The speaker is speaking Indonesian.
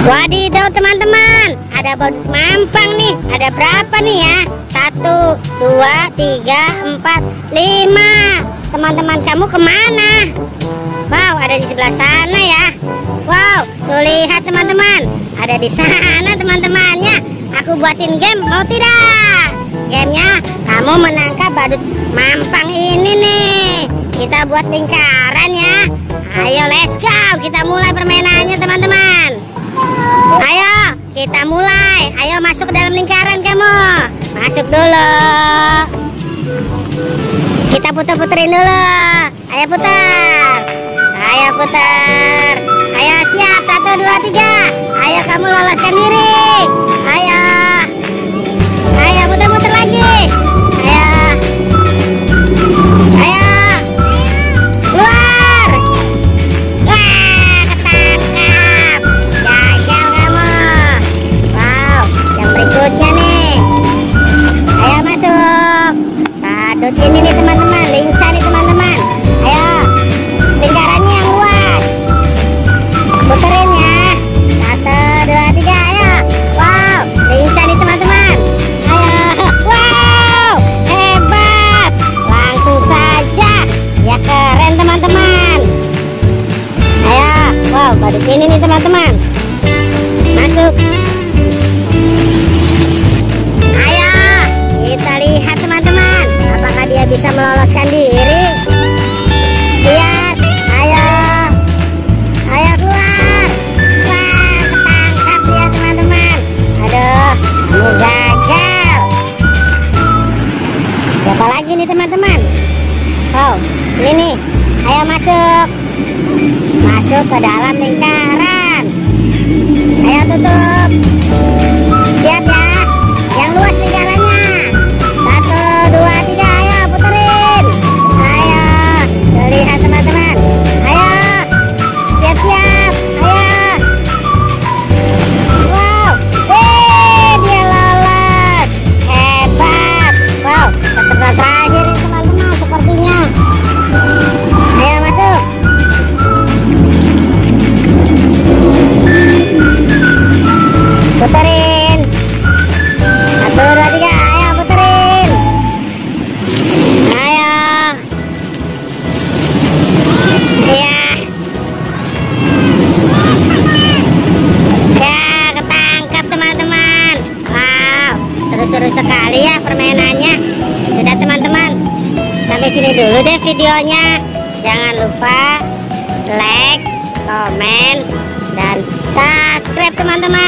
Wadidaw teman-teman, ada badut mampang nih. Ada berapa nih ya? 1, 2, 3, 4, 5. Teman-teman kamu kemana? Wow, ada di sebelah sana ya. Wow, tuh lihat teman-teman, ada di sana teman-temannya. Aku buatin game, mau tidak? Gamenya kamu menangkap badut mampang ini nih. Kita buat lingkaran ya. Ayo let's go, kita mulai permainannya teman-teman. Ayo kita mulai. Ayo masuk ke dalam lingkaran kamu. Masuk dulu. Kita puter-puterin dulu. Ayo putar. Ayo putar. Ayo siap 1, 2, 3. Ayo kamu loloskan diri. Ayo. Ayo putar-putar lagi. Ayo. Ayo. Keluar. Wah, ketangkap. Gagal kamu. Wow, yang berikutnya nih. Ayo masuk. Badut ini nih teman-teman, lincah nih teman-teman. Ayo, lingkarannya yang luas. Puterin ya. 1, 2, 3, ayo. Wow, lincah nih teman-teman. Ayo, wow, hebat. Langsung saja. Ya keren teman-teman. Ayo, wow, badut ini nih teman-teman. Masuk. Ayo, kita lihat teman-teman. Apakah dia bisa meloloskan diri? Lihat, ayo. Ayo keluar. Wah, ketangkap dia teman-teman. Aduh, kamu gagal. Siapa lagi nih teman-teman? Oh, ini nih. Ayo masuk. Masuk ke dalam lingkaran. Ayo tutup. Siap ya. Yang luas lingkarannya. 1, 2, 3. Ayo puterin. Ayo. Lihat teman-teman. Ayo. Siap-siap. Ayo. Wow. Dia lolos. Hebat. Wow. Ketepat terakhir nih teman-teman sepertinya. Ayo masuk. Puterin. 1, 2, 3. Ayo puterin. Ayo. Iya. Ya, ketangkap teman-teman. Wow, seru-seru sekali ya permainannya. Sudah teman-teman, sampai sini dulu deh videonya. Jangan lupa like, komen, dan subscribe teman-teman.